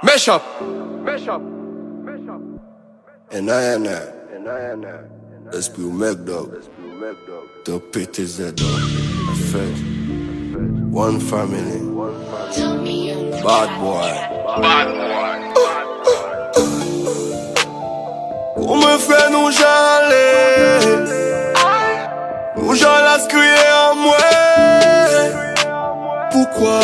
Mesh up. En I l'esprit au mec dog. T'as pété Z dog. Fait. One family. Bad boy. Pour mes frères nous j'allais. Nous j'allais crier en moi. Pourquoi?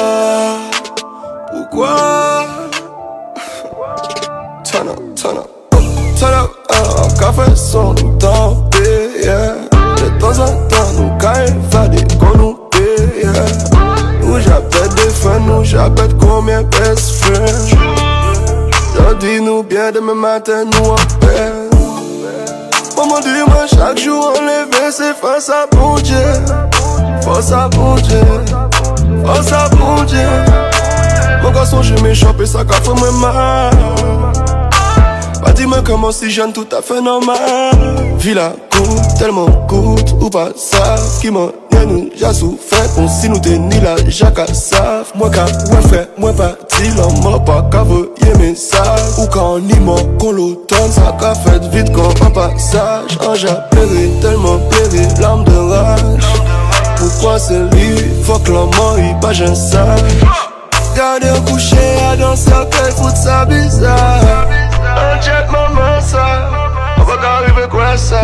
Turn up, café son tout temps, yeah. De temps en temps, nous quand évader, qu'on nous paye, yeah. Nous j'appelle des frères, nous j'appelle combien best friends. J'en dis nous bien demain matin, nous en paix. Maman dit moi chaque jour enlevé, c'est face à bon Dieu. Face à bon Dieu, face à bon Dieu. Mon garçon je m'échappe et ça qu'a fait moi mal. Pas dis-moi comment si jeune tout à fait normal. Villa coûte, tellement coûte, ou pas ça. Qui m'en est nous, j'ai souffert. On si nous tenit la jaque à saf. Moi qu'à ouais frère, moi pas dit l'homme m'a pas qu'à voyer message. Ou quand on y mord qu'on l'automne, ça qu'a fait vite quand un passage. Un j'ai pleuré, tellement pleuré, larmes de rage. Pourquoi c'est lui, faut que l'homme il pas j'en sage. Gardez un couché à danser, qu'elle fout ça bizarre. Un jet maman ça, on va qu'arriver quoi ça.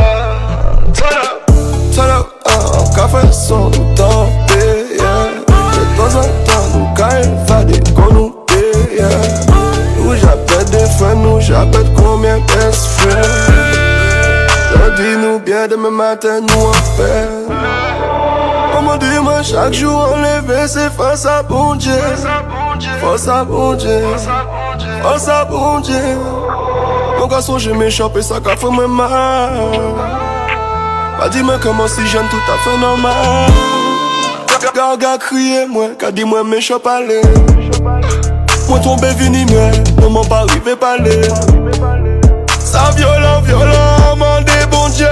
Turn up, un café son tout temps, yeah. De temps en temps, nous quand évader, qu'on nous paye, yeah. Nous j'appelle des frères, nous j'appelle combien best friends. J'en dis nous bien demain matin, nous en paix. On m'a dit moi chaque jour enlevé, c'est face à bon Dieu. Face à bon Dieu, face à bon Dieu. Mon garçon je m'échappe et ça qu'a fait moi mal. Pas dis-moi comment si jeune tout à fait normal. Garga crié moi, qu'a dit moi m'échappe aller. Moi tombé vini moi, non m'en pas arrivé parler. Ça violent, m'en dit bon Dieu.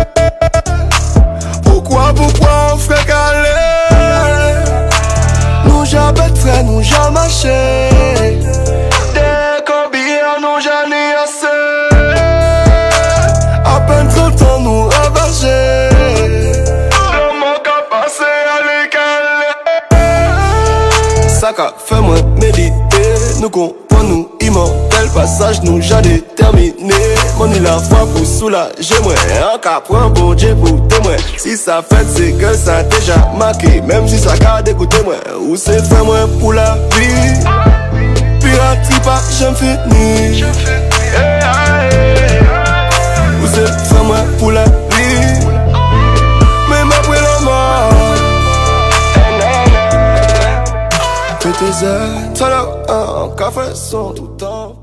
Pourquoi on fait caler? Nous j'appelle frère, nous j'ai marché. Dès qu'on bille, nous j'en ai assez. À peine 30 ans, nous ravagés. Le manque à passer à l'écalé. Ça qu'a fait moi méditer. Nous comprenons, nous immortel passage, nous j'ai déterminé. Mon la foi pour soulager moi. Un cas pour un bon Dieu pour témoin. Si ça fait c'est que ça déjà marqué. Même si ça garde écouter moi. Ou c'est fait moi pour la vie. Piraterie pas j'aime fini. Ou c'est fait moi pour la vie. Même après la mort. PTZ, turn up, un café son tout temps.